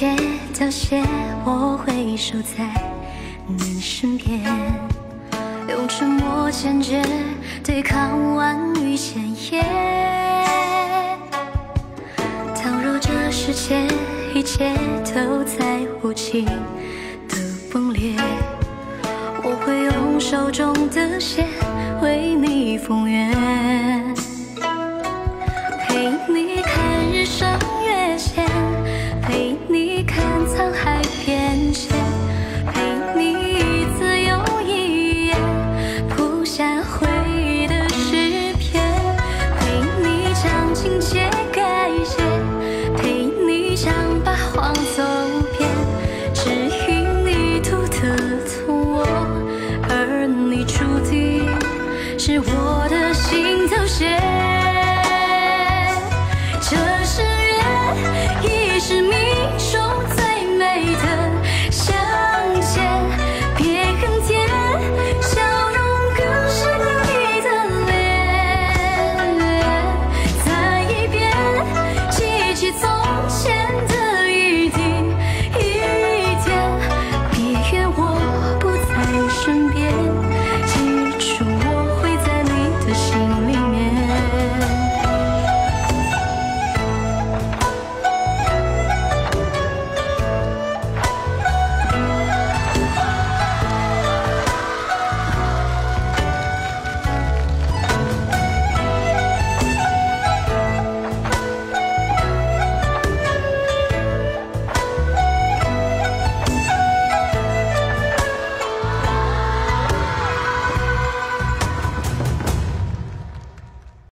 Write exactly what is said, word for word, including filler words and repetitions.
切的谢，我会守在你身边，用沉默坚决对抗万语千言。倘若这世界一切都在无情的崩裂，我会用手中的线为你复原，陪你看日升月陷，陪你看沧海变迁，陪你一字又一眼谱下回忆的诗篇，陪你将情节改写，陪你将八荒走